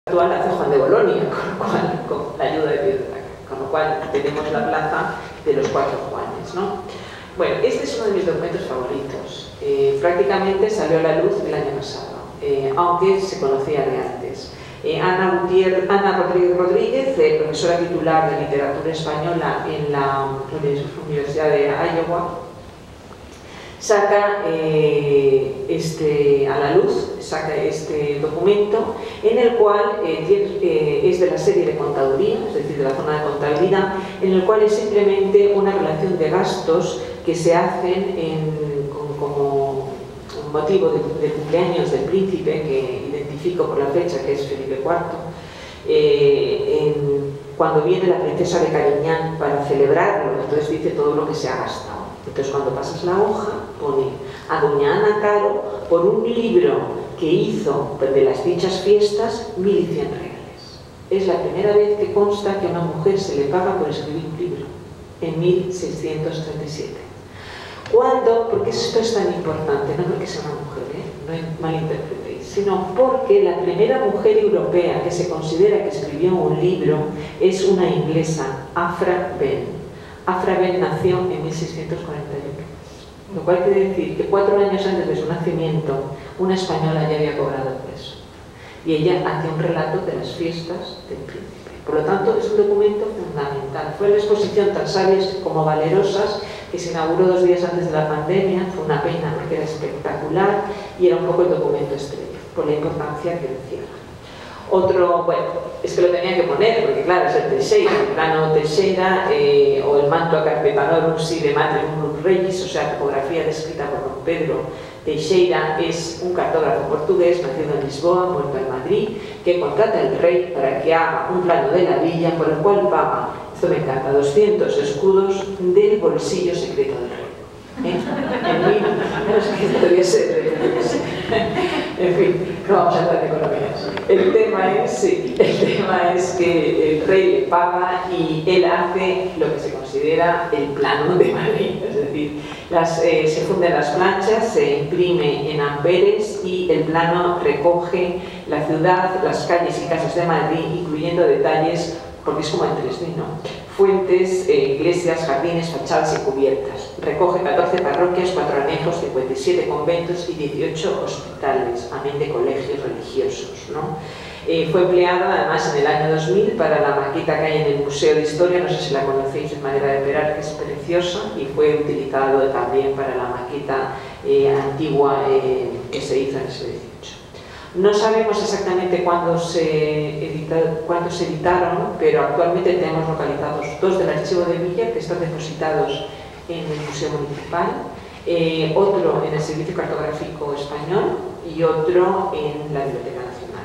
actual hace Juan de Bolonia, con la ayuda de Pedro Draca, con lo cual tenemos la plaza de los 4 Juanes, ¿no? Bueno, este es uno de mis documentos favoritos. Prácticamente salió a la luz el año pasado, aunque se conocía de antes. Ana Rodríguez, profesora titular de literatura española en la Universidad de Iowa, saca a la luz este documento, en el cual es de la serie de contaduría, es decir, de la zona de contabilidad, en el cual es simplemente una relación de gastos que se hacen como motivo del cumpleaños del príncipe, que identifico por la fecha, que es Felipe IV, cuando viene la princesa de Cariñán para celebrarlo. Entonces dice todo lo que se ha gastado. Entonces, cuando pasas la hoja, pone a doña Ana Caro por un libro que hizo de las dichas fiestas 1.100 reales. Es la primera vez que consta que a una mujer se le paga por escribir un libro, en 1637. ¿Cuándo? Porque esto es tan importante, no porque sea una mujer, no malinterpretéis, sino porque la primera mujer europea que se considera que escribió un libro es una inglesa, Aphra Behn. Aphra Behn nació en 1641, lo cual quiere decir que 4 años antes de su nacimiento una española ya había cobrado por eso, y ella hacía un relato de las fiestas del príncipe. Por lo tanto, es un documento fundamental. Fue la exposición tan sabias como valerosas, que se inauguró 2 días antes de la pandemia. Fue una pena porque era espectacular y era un poco el documento estrella, por la importancia que encierra. Otro, bueno, es que lo tenía que poner, porque claro, es el Teixeira, el plano Teixeira, o el manto a carpetanorum si de Matrimonium Regis, o sea, topografía descrita por don Pedro Teixeira. Es un cartógrafo portugués, nacido en Lisboa, muerto en Madrid, que contrata al rey para que haga un plano de la villa, por el cual paga, esto me encanta, 200 escudos del bolsillo secreto del rey. En fin, no vamos a hablar de economías. El tema es que el rey le paga y él hace lo que se considera el plano de Madrid, es decir, se funden las planchas, se imprime en amberes y el plano recoge la ciudad, las calles y casas de Madrid, incluyendo detalles, porque es como en 3D, ¿no? Fuentes, iglesias, jardines, fachadas y cubiertas. Recoge 14 parroquias, 4 anejos, 57 conventos y 18 hospitales, amén de colegios religiosos, ¿no? Fue empleada además en el año 2000 para la maqueta que hay en el Museo de Historia, no sé si la conocéis, en madera de peral, que es preciosa, y fue utilizado también para la maqueta antigua que se hizo en el siglo XVIII. No sabemos exactamente cuándo se editaron, pero actualmente tenemos localizados 2 del archivo de Villa, que están depositados en el Museo Municipal, otro en el Servicio Cartográfico Español y otro en la Biblioteca Nacional.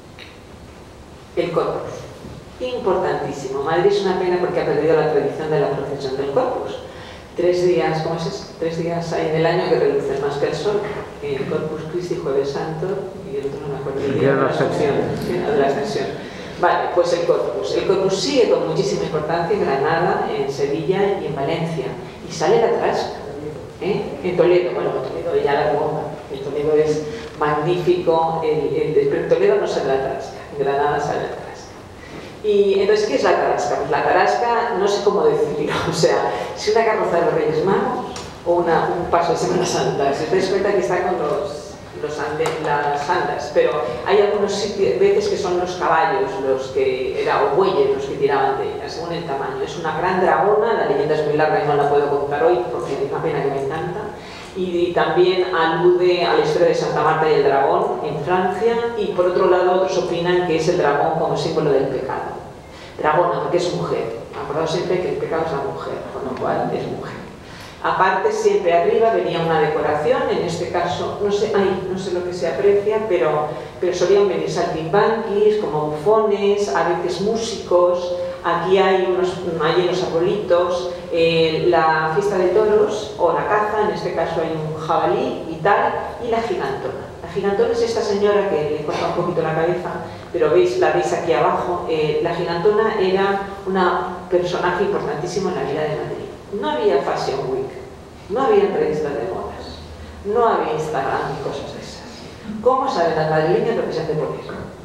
El Corpus, importantísimo. Madrid es una pena porque ha perdido la tradición de la procesión del Corpus. 3 días, ¿cómo es eso? 3 días hay en el año que relucen más que el sol. El Corpus Christi, Jueves Santo, y el otro no me acuerdo el día de la Ascensión. Vale, pues el Corpus. El Corpus sigue con muchísima importancia en Granada, en Sevilla y en Valencia. Y sale la Tarasca, en Toledo. Bueno, en Toledo ya la bomba. En Toledo es magnífico, pero en Toledo no sale la Tarasca, en Granada sale la Tarasca. Y entonces, ¿qué es la Tarasca? Pues la Tarasca, no sé cómo decirlo, o sea, si una carroza de los Reyes Magos o un paso de Semana Santa. Si os dais cuenta que está con las andas, pero hay algunos sitios, veces que son los caballos, o bueyes los que tiraban de ellas, según el tamaño. Es una gran dragona, la leyenda es muy larga y no la puedo contar hoy porque es una pena que me encanta. Y también alude a la historia de Santa Marta y el dragón en Francia, y por otro lado otros opinan que es el dragón como símbolo del pecado. Dragona, porque es mujer. Acordaos siempre que el pecado es la mujer, con lo cual es mujer. Aparte, siempre arriba venía una decoración, en este caso, no sé lo que se aprecia, pero solían venir saltimbanquis, como bufones, a veces músicos. Aquí hay unos arbolitos, la fiesta de toros o la caza, en este caso hay un jabalí y tal, y la gigantona. La gigantona es esta señora que le corta un poquito la cabeza, pero la veis aquí abajo. La gigantona era un personaje importantísimo en la vida de Madrid. No había Fashion Week, no había revistas de modas, no había Instagram y cosas de esas. ¿Cómo saben las madrileñas lo que se hace por eso?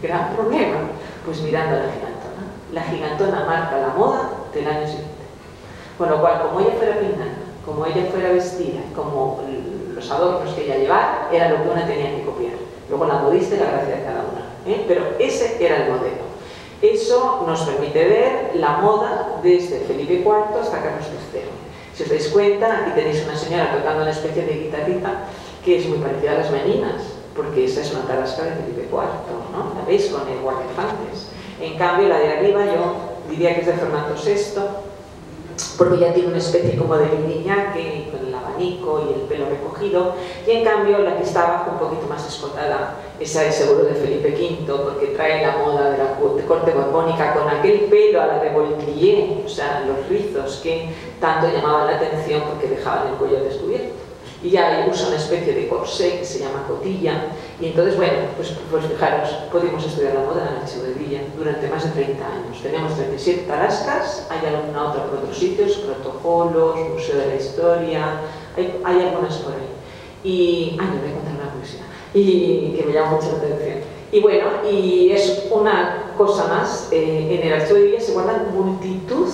Gran problema, pues mirando a la gigantona. La gigantona marca la moda del año siguiente. Con lo cual, como ella fuera peinada, como ella fuera vestida, como los adornos que ella llevara, era lo que una tenía que copiar. Luego la modista y la gracia de cada una, pero ese era el modelo. Eso nos permite ver la moda desde Felipe IV hasta Carlos III. Si os dais cuenta, aquí tenéis una señora tocando una especie de guitarrita que es muy parecida a las meninas, porque esa es una tarasca de Felipe IV, ¿no? La veis con el guardafantes. En cambio, la de arriba yo diría que es de Fernando VI, porque ya tiene una especie como de liñaque con el abanico y el pelo recogido, y en cambio la que está abajo un poquito más escotada, esa es seguro de Felipe V, porque trae la moda de la corte borbónica con aquel pelo a la de Voltillé, o sea, los rizos que tanto llamaban la atención porque dejaban el cuello descubierto. Y ya usa una especie de corsé que se llama cotilla, y entonces, bueno, pues fijaros, podemos estudiar la moda en el Archivo de Villa durante más de 30 años. Tenemos 37 tarascas, hay alguna otra por otros sitios, protocolos, Museo de la Historia, hay algunas por ahí. Y, les voy a contar una curiosidad, y que me llama mucho la atención. Y bueno, y es una cosa más, en el Archivo de Villa se guardan multitud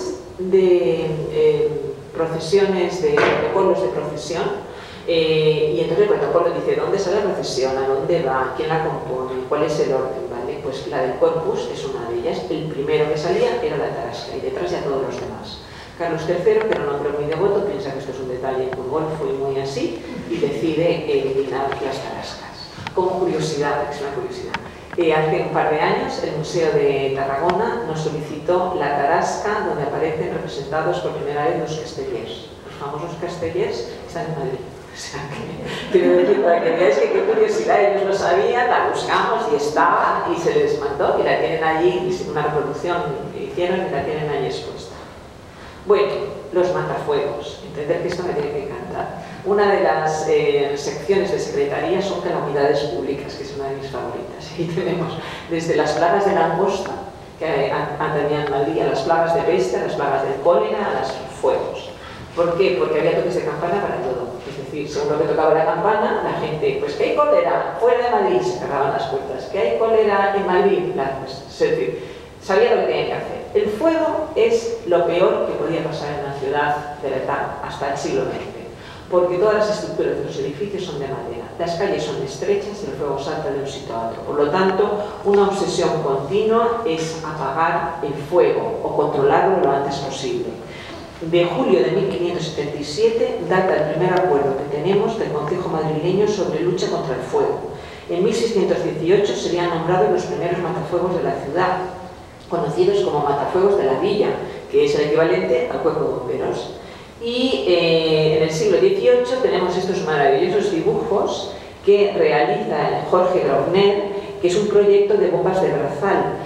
de procesiones, de protocolos de procesión. Y entonces el protocolo dice dónde sale la procesión, a dónde va, quién la compone, cuál es el orden, ¿vale? Pues la del Corpus es una de ellas. El primero que salía era la tarasca y detrás ya todos los demás. Carlos III, que era un hombre muy devoto, piensa que esto es un detalle muy golfo y muy así, y decide eliminar las tarascas. Como curiosidad, es una curiosidad. Hace un par de años el Museo de Tarragona nos solicitó la tarasca donde aparecen representados por primera vez los castellers. Los famosos castellers están en Madrid. O sea, quiero decir, para que veáis que qué curiosidad, ellos lo sabían, la buscamos y estaba, y se les mandó, y la tienen allí, una reproducción que hicieron y la tienen allí expuesta. Bueno, los matafuegos, entender que esto me tiene que encantar. Una de las secciones de secretaría son calamidades públicas, que es una de mis favoritas. Aquí tenemos desde las plagas de langosta, que tenían Madrid, a las plagas de peste, a las plagas del cólera, a los fuegos. ¿Por qué? Porque había toques de campana para todo. Es decir, según lo que tocaba la campana, la gente, pues que hay cólera fuera de Madrid, se cerraban las puertas, que hay cólera en Madrid, es decir, sabía lo que tenía que hacer. El fuego es lo peor que podía pasar en una ciudad de verdad hasta el siglo XX, porque todas las estructuras de los edificios son de madera, las calles son estrechas y el fuego salta de un sitio a otro. Por lo tanto, una obsesión continua es apagar el fuego o controlarlo lo antes posible. De julio de 1577 data el primer acuerdo que tenemos del Concejo madrileño sobre lucha contra el fuego. En 1618 serían nombrados los primeros matafuegos de la ciudad, conocidos como matafuegos de la villa, que es el equivalente al cuerpo de bomberos. Y en el siglo XVIII tenemos estos maravillosos dibujos que realiza Jorge Graubner, que es un proyecto de bombas de brazal,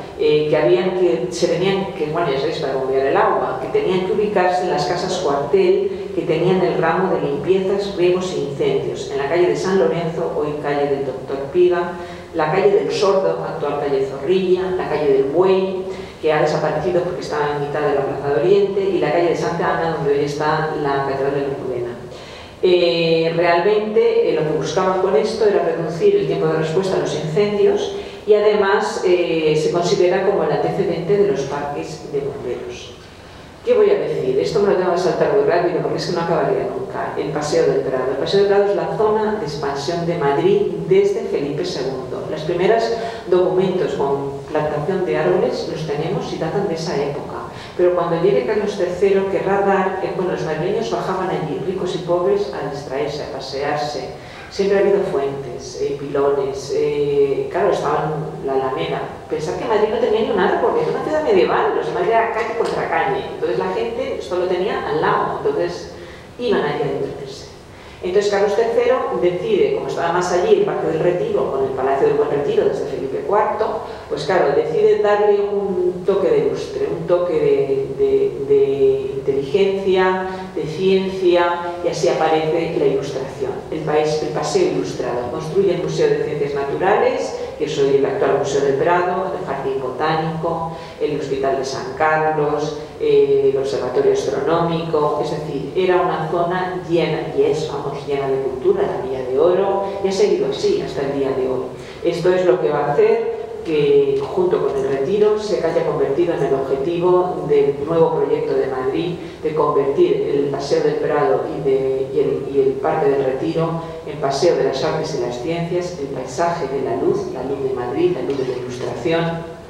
bueno, ya sabéis, para bombear el agua, que tenían que ubicarse en las casas cuartel que tenían el ramo de limpiezas, riegos e incendios, en la calle de San Lorenzo, hoy calle del Doctor Piga, la calle del Sordo, actual calle Zorrilla, la calle del Buey, que ha desaparecido porque estaba en mitad de la Plaza de Oriente, y la calle de Santa Ana, donde hoy está la Catedral de la Almudena. Realmente lo que buscaban con esto era reducir el tiempo de respuesta a los incendios, y además se considera como el antecedente de los parques de bomberos. ¿Qué voy a decir? Esto me lo tengo que saltar muy rápido porque es que no acabaría nunca. El Paseo del Prado. El Paseo del Prado es la zona de expansión de Madrid desde Felipe II. Los primeros documentos con plantación de árboles los tenemos y datan de esa época. Pero cuando llegue Carlos III querrá dar, bueno, los madrileños bajaban allí, ricos y pobres, a distraerse, a pasearse. Siempre ha habido fuentes, pilones, claro, estaban la Alameda. Pensar que Madrid no tenía ni un árbol, era una ciudad medieval, los Madrid era calle contra calle. Entonces la gente esto lo tenía al lado, entonces iban allí a divertirse. Entonces Carlos III decide, como estaba más allí el Parque del Retiro, con el Palacio del Buen Retiro desde Felipe IV, pues claro, decide darle un toque de lustre, un toque de inteligencia, de ciencia, y así aparece la ilustración, el paseo ilustrado. Construye el Museo de Ciencias Naturales, que es hoy el actual Museo del Prado, el Jardín Botánico, el Hospital de San Carlos, el Observatorio Astronómico, es decir, era una zona llena, y es, vamos, llena de cultura, la Milla de Oro, y ha seguido así hasta el día de hoy. Esto es lo que va a hacer que junto con el retiro se haya convertido en el objetivo del nuevo proyecto de Madrid de convertir el Paseo del Prado y el Parque del Retiro en Paseo de las Artes y las Ciencias, el paisaje de la luz de Madrid, la luz de la Ilustración,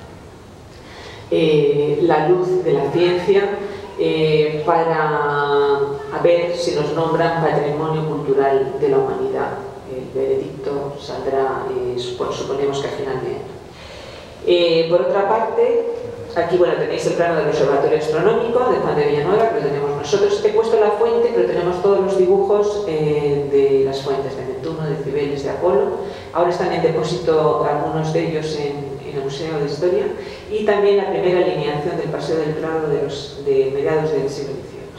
la luz de la ciencia, para ver si nos nombran Patrimonio Cultural de la Humanidad. El veredicto saldrá, suponemos que a final de año. Por otra parte, aquí tenéis el plano del Observatorio Astronómico de Juan de Villanueva, que lo tenemos nosotros. He puesto la fuente, pero tenemos todos los dibujos de las fuentes de Neptuno, de Cibeles, de Apolo. Ahora están en depósito algunos de ellos en el Museo de Historia, y también la primera alineación del Paseo del Prado de mediados del siglo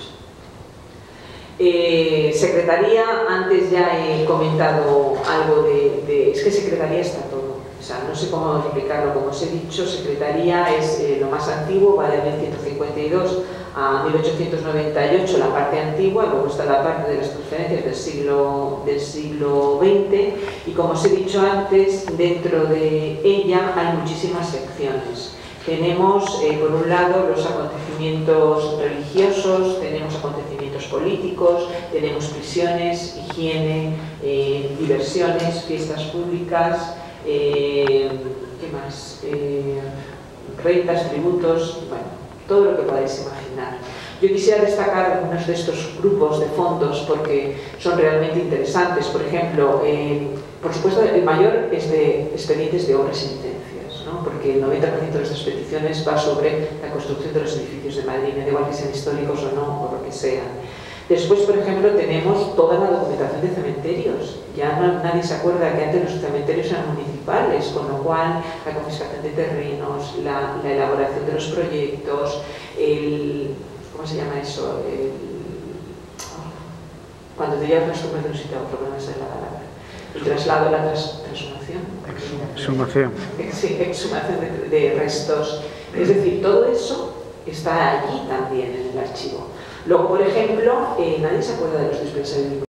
XVIII. Secretaría, antes ya he comentado algo es que Secretaría está todo, o sea, no sé cómo explicarlo. Como os he dicho, Secretaría es lo más antiguo, va de 1152 a 1898 la parte antigua, luego está la parte de las transferencias del siglo XX, y como os he dicho antes, dentro de ella hay muchísimas secciones. Tenemos, por un lado, los acontecimientos religiosos, tenemos acontecimientos políticos, tenemos prisiones, higiene, diversiones, fiestas públicas, ¿qué más? Rentas, tributos, bueno, todo lo que podáis imaginar. Yo quisiera destacar algunos de estos grupos de fondos porque son realmente interesantes. Por ejemplo, por supuesto, el mayor es de expedientes de obras y licencias, ¿no? Porque el 90% de estas peticiones va sobre la construcción de los edificios de Madrid, me da igual que sean históricos o no, o lo que sean. Después, por ejemplo, tenemos toda la documentación de cementerios. Ya nadie se acuerda que antes los cementerios eran municipales, con lo cual la confiscación de terrenos, la elaboración de los proyectos, ¿cómo se llama eso? Cuando te llevas las tumbas de un sitio a otro, no me sale la palabra. El traslado, la transhumación. Exhumación. Sí, exhumación de restos. Es decir, todo eso está allí también en el archivo. Luego, por ejemplo, nadie se acuerda de los dispensarios